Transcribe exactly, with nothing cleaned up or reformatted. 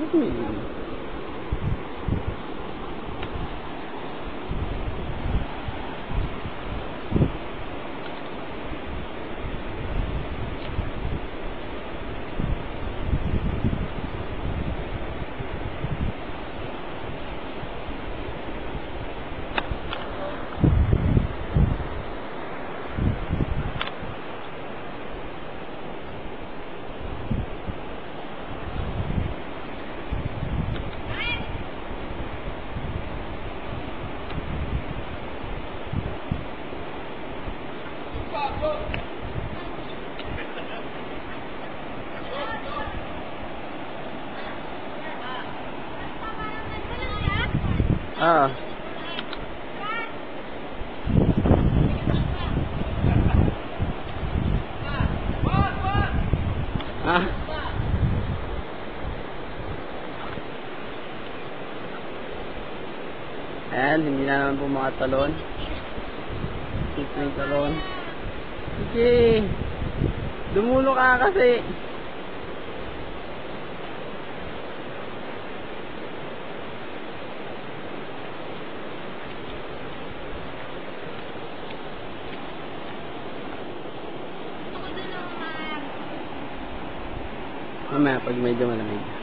Hmm. Ah. Ah. Ayan, hindi na naman po makatalon. Ito yung talon. Sige. Dumulo ka kasi. Mamaya pag medyo malamig.